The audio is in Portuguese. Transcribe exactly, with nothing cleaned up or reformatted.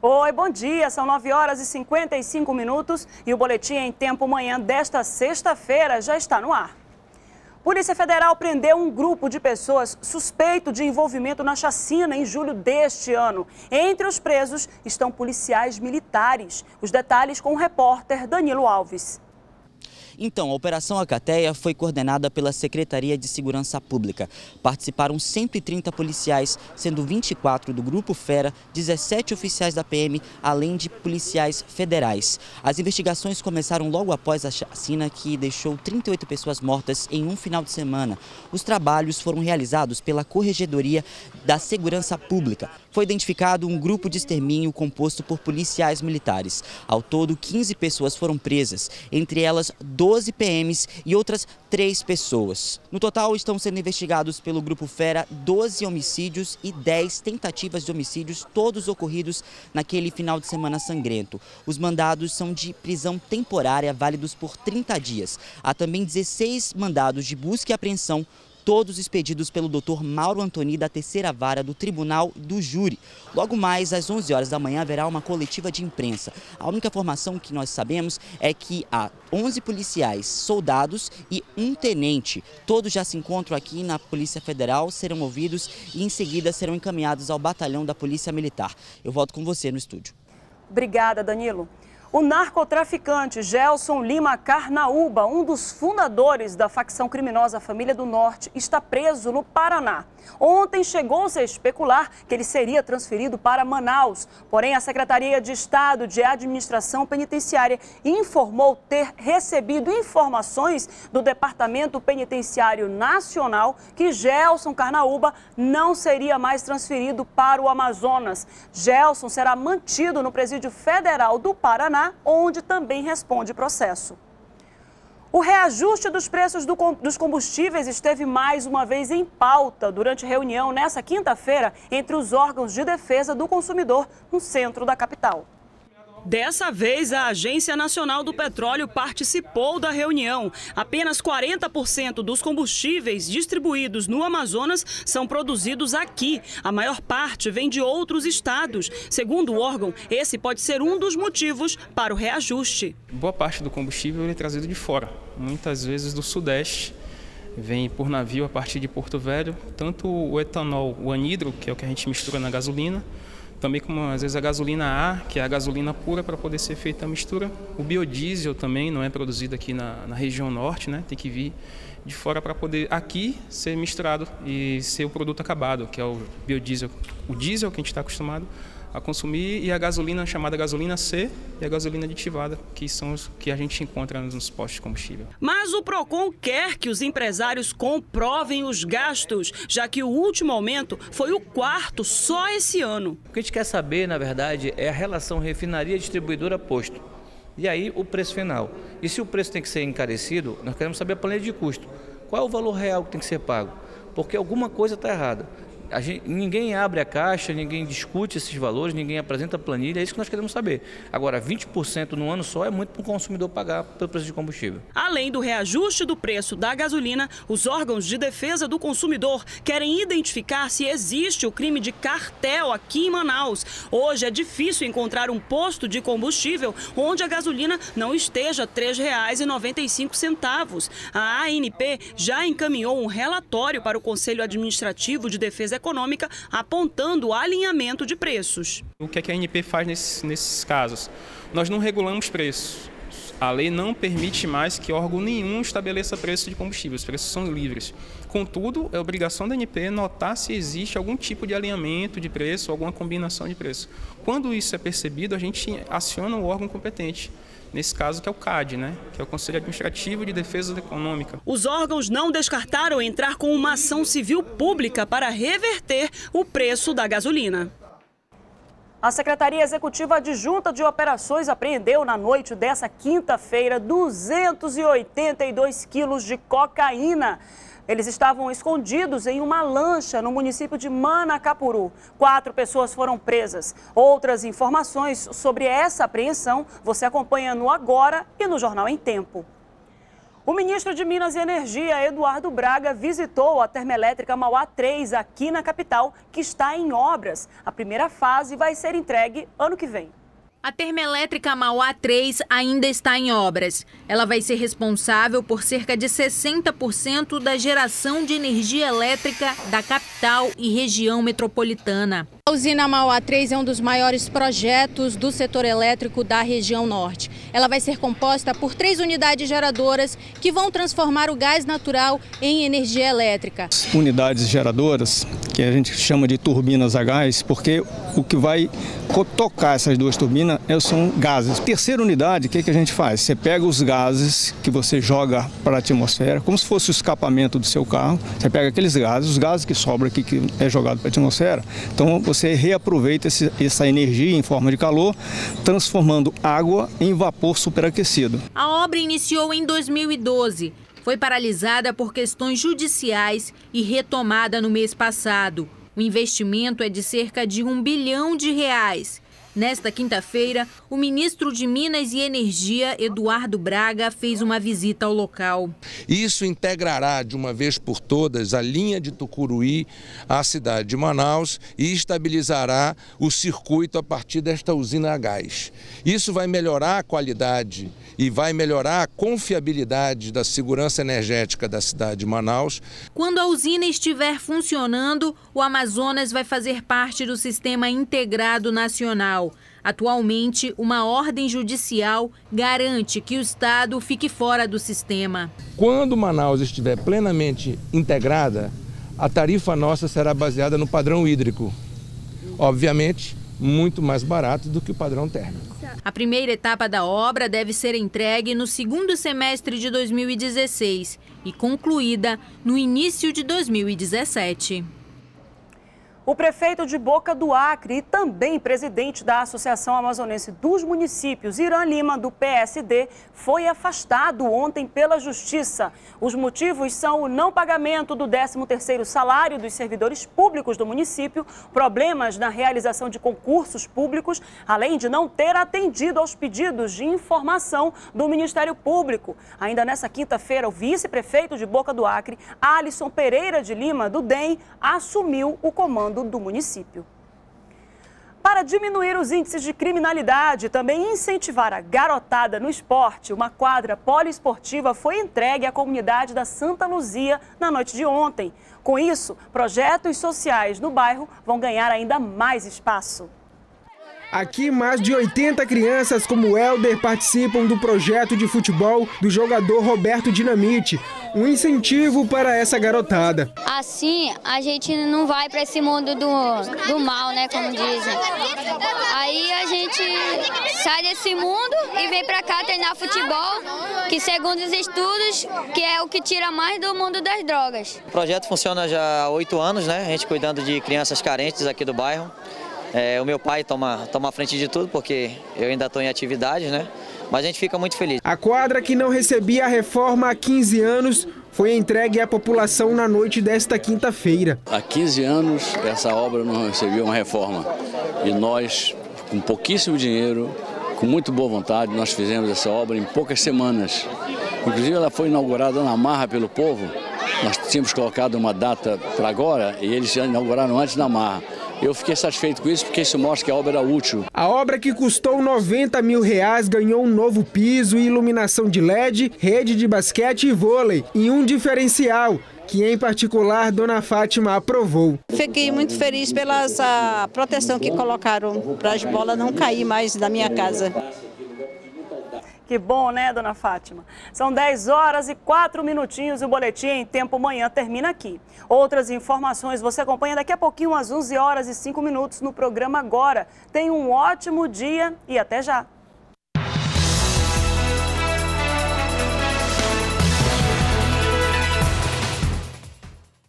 Oi, bom dia. São nove horas e cinquenta e cinco minutos e o Boletim em Tempo Manhã desta sexta-feira já está no ar. Polícia Federal prendeu um grupo de pessoas suspeito de envolvimento na chacina em julho deste ano. Entre os presos estão policiais militares. Os detalhes com o repórter Danilo Alves. Então, a Operação Alcateia foi coordenada pela Secretaria de Segurança Pública. Participaram cento e trinta policiais, sendo vinte e quatro do Grupo Fera, dezessete oficiais da P M, além de policiais federais. As investigações começaram logo após a chacina, que deixou trinta e oito pessoas mortas em um final de semana. Os trabalhos foram realizados pela Corregedoria da Segurança Pública. Foi identificado um grupo de extermínio composto por policiais militares. Ao todo, quinze pessoas foram presas, entre elas doze P Ms e outras três pessoas. No total, estão sendo investigados pelo Grupo Fera doze homicídios e dez tentativas de homicídios, todos ocorridos naquele final de semana sangrento. Os mandados são de prisão temporária, válidos por trinta dias. Há também dezesseis mandados de busca e apreensão, todos expedidos pelo doutor Mauro Antoni, da terceira vara do Tribunal do Júri. Logo mais, às onze horas da manhã, haverá uma coletiva de imprensa. A única informação que nós sabemos é que há onze policiais, soldados e um tenente. Todos já se encontram aqui na Polícia Federal, serão ouvidos e em seguida serão encaminhados ao batalhão da Polícia Militar. Eu volto com você no estúdio. Obrigada, Danilo. O narcotraficante Gelson Lima Carnaúba, um dos fundadores da facção criminosa Família do Norte, está preso no Paraná. Ontem chegou-se a especular que ele seria transferido para Manaus. Porém, a Secretaria de Estado de Administração Penitenciária informou ter recebido informações do Departamento Penitenciário Nacional que Gelson Carnaúba não seria mais transferido para o Amazonas. Gelson será mantido no Presídio Federal do Paraná, onde também responde processo. O reajuste dos preços do, dos combustíveis esteve mais uma vez em pauta durante reunião nesta quinta-feira entre os órgãos de defesa do consumidor no centro da capital. Dessa vez, a Agência Nacional do Petróleo participou da reunião. Apenas quarenta por cento dos combustíveis distribuídos no Amazonas são produzidos aqui. A maior parte vem de outros estados. Segundo o órgão, esse pode ser um dos motivos para o reajuste. Boa parte do combustível é trazido de fora, muitas vezes do Sudeste. Vem por navio a partir de Porto Velho, tanto o etanol, o anidro, que é o que a gente mistura na gasolina, também como às vezes a gasolina A, que é a gasolina pura para poder ser feita a mistura. O biodiesel também não é produzido aqui na, na região norte, né? Tem que vir de fora para poder aqui ser misturado e ser o produto acabado, que é o biodiesel, o diesel que a gente está acostumado a consumir, e a gasolina chamada gasolina C e a gasolina aditivada, que são os que a gente encontra nos postos de combustível. Mas o Procon quer que os empresários comprovem os gastos, já que o último aumento foi o quarto só esse ano. O que a gente quer saber, na verdade, é a relação refinaria-distribuidora-posto. E aí o preço final. E se o preço tem que ser encarecido, nós queremos saber a planilha de custo. Qual é o valor real que tem que ser pago? Porque alguma coisa está errada. A gente, ninguém abre a caixa, ninguém discute esses valores, ninguém apresenta a planilha, é isso que nós queremos saber. Agora, vinte por cento no ano só é muito para o consumidor pagar pelo preço de combustível. Além do reajuste do preço da gasolina, os órgãos de defesa do consumidor querem identificar se existe o crime de cartel aqui em Manaus. Hoje é difícil encontrar um posto de combustível onde a gasolina não esteja três reais e noventa e cinco centavos. A A N P já encaminhou um relatório para o Conselho Administrativo de Defesa Econômica, apontando o alinhamento de preços. O que, é que a A N P faz nesses, nesses casos? Nós não regulamos preços. A lei não permite mais que órgão nenhum estabeleça preço de combustível. Os preços são livres. Contudo, é obrigação da A N P notar se existe algum tipo de alinhamento de preço, alguma combinação de preço. Quando isso é percebido, a gente aciona o órgão competente. Nesse caso, que é o C A D, né? Que é o Conselho Administrativo de Defesa Econômica. Os órgãos não descartaram entrar com uma ação civil pública para reverter o preço da gasolina. A Secretaria Executiva Adjunta de Operações apreendeu na noite dessa quinta-feira duzentos e oitenta e dois quilos de cocaína. Eles estavam escondidos em uma lancha no município de Manacapuru. Quatro pessoas foram presas. Outras informações sobre essa apreensão você acompanha no Agora e no Jornal em Tempo. O ministro de Minas e Energia, Eduardo Braga, visitou a termoelétrica Mauá três aqui na capital, que está em obras. A primeira fase vai ser entregue ano que vem. A termoelétrica Mauá três ainda está em obras. Ela vai ser responsável por cerca de sessenta por cento da geração de energia elétrica da capital e região metropolitana. A usina Mauá três é um dos maiores projetos do setor elétrico da região norte. Ela vai ser composta por três unidades geradoras que vão transformar o gás natural em energia elétrica. Unidades geradoras, que a gente chama de turbinas a gás, porque o que vai tocar essas duas turbinas são gases. Terceira unidade, o que, que a gente faz? Você pega os gases que você joga para a atmosfera, como se fosse o escapamento do seu carro. Você pega aqueles gases, os gases que sobram aqui, que é jogado para a atmosfera. Então você reaproveita esse, essa energia em forma de calor, transformando água em vapor superaquecido. A obra iniciou em dois mil e doze. Foi paralisada por questões judiciais e retomada no mês passado. O investimento é de cerca de um bilhão de reais. Nesta quinta-feira, o ministro de Minas e Energia, Eduardo Braga, fez uma visita ao local. Isso integrará de uma vez por todas a linha de Tucuruí à cidade de Manaus e estabilizará o circuito a partir desta usina a gás. Isso vai melhorar a qualidade e vai melhorar a confiabilidade da segurança energética da cidade de Manaus. Quando a usina estiver funcionando, o Amazonas vai fazer parte do Sistema Integrado Nacional. Atualmente, uma ordem judicial garante que o estado fique fora do sistema. Quando Manaus estiver plenamente integrada, a tarifa nossa será baseada no padrão hídrico. Obviamente, muito mais barato do que o padrão térmico. A primeira etapa da obra deve ser entregue no segundo semestre de dois mil e dezesseis e concluída no início de dois mil e dezessete. O prefeito de Boca do Acre e também presidente da Associação Amazonense dos Municípios, Irã Lima, do P S D, foi afastado ontem pela Justiça. Os motivos são o não pagamento do décimo terceiro salário dos servidores públicos do município, problemas na realização de concursos públicos, além de não ter atendido aos pedidos de informação do Ministério Público. Ainda nessa quinta-feira, o vice-prefeito de Boca do Acre, Alisson Pereira de Lima, do D E M, assumiu o comando do município. Para diminuir os índices de criminalidade e também incentivar a garotada no esporte, uma quadra poliesportiva foi entregue à comunidade da Santa Luzia na noite de ontem. Com isso, projetos sociais no bairro vão ganhar ainda mais espaço. Aqui, mais de oitenta crianças como Helder participam do projeto de futebol do jogador Roberto Dinamite, um incentivo para essa garotada. Assim, a gente não vai para esse mundo do, do mal, né, como dizem. Aí a gente sai desse mundo e vem para cá treinar futebol, que segundo os estudos, que é o que tira mais do mundo das drogas. O projeto funciona já há oito anos, né, a gente cuidando de crianças carentes aqui do bairro. É, o meu pai toma, toma a frente de tudo, porque eu ainda estou em atividade, né? Mas a gente fica muito feliz. A quadra, que não recebia a reforma há quinze anos, foi entregue à população na noite desta quinta-feira. Há quinze anos, essa obra não recebia uma reforma. E nós, com pouquíssimo dinheiro, com muito boa vontade, nós fizemos essa obra em poucas semanas. Inclusive, ela foi inaugurada na marra pelo povo. Nós tínhamos colocado uma data para agora e eles já inauguraram antes da marra. Eu fiquei satisfeito com isso porque isso mostra que a obra era útil. A obra, que custou noventa mil reais, ganhou um novo piso, iluminação de L E D, rede de basquete e vôlei e um diferencial, que em particular Dona Fátima aprovou. Fiquei muito feliz pela essa proteção que colocaram para as bolas não cair mais da minha casa. Que bom, né, Dona Fátima? São dez horas e quatro minutinhos e o Boletim em Tempo Manhã termina aqui. Outras informações você acompanha daqui a pouquinho às onze horas e cinco minutos no programa Agora. Tenha um ótimo dia e até já!